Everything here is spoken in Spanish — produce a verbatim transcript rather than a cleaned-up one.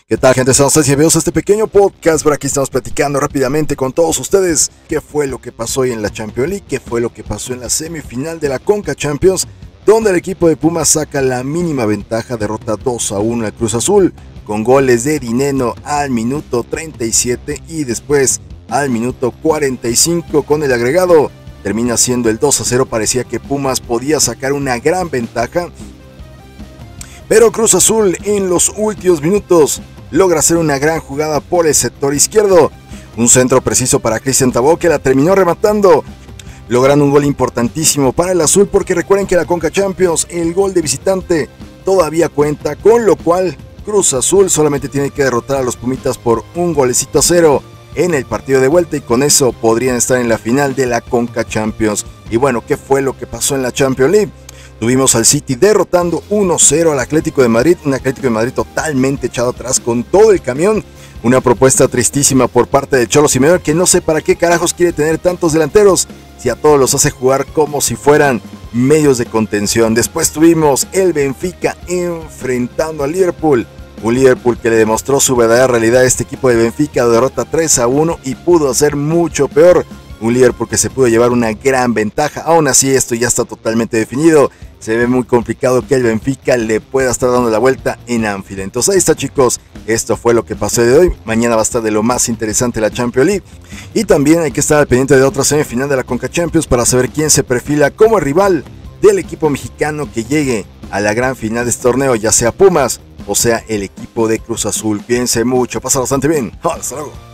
¿Qué tal, gente? Estamos bienvenidos a este pequeño podcast. Por aquí estamos platicando rápidamente con todos ustedes qué fue lo que pasó hoy en la Champions League, qué fue lo que pasó en la semifinal de la Conca Champions, donde el equipo de Pumas saca la mínima ventaja, derrota dos a uno al Cruz Azul, con goles de Dineno al minuto treinta y siete y después al minuto cuarenta y cinco con el agregado. Termina siendo el dos a cero, parecía que Pumas podía sacar una gran ventaja, pero Cruz Azul en los últimos minutos logra hacer una gran jugada por el sector izquierdo. Un centro preciso para Cristian Tabó, que la terminó rematando, logrando un gol importantísimo para el azul, porque recuerden que la Conca Champions, el gol de visitante todavía cuenta, con lo cual Cruz Azul solamente tiene que derrotar a los Pumitas por un golecito a cero en el partido de vuelta, y con eso podrían estar en la final de la Conca Champions. Y bueno, ¿qué fue lo que pasó en la Champions League? Tuvimos al City derrotando uno cero al Atlético de Madrid, un Atlético de Madrid totalmente echado atrás con todo el camión. Una propuesta tristísima por parte de Cholo Simeone, que no sé para qué carajos quiere tener tantos delanteros si a todos los hace jugar como si fueran medios de contención. Después tuvimos el Benfica enfrentando al Liverpool, un Liverpool que le demostró su verdadera realidad a este equipo de Benfica, derrota tres a uno y pudo hacer mucho peor. Un Liverpool que se pudo llevar una gran ventaja. Aún así, esto ya está totalmente definido. Se ve muy complicado que el Benfica le pueda estar dando la vuelta en Anfield. Entonces ahí está, chicos. Esto fue lo que pasó de hoy. Mañana va a estar de lo más interesante la Champions League. Y también hay que estar al pendiente de otra semifinal de la Conca Champions para saber quién se perfila como rival del equipo mexicano que llegue a la gran final de este torneo, ya sea Pumas o sea el equipo de Cruz Azul. Cuídense mucho, pasa bastante bien. Hasta luego.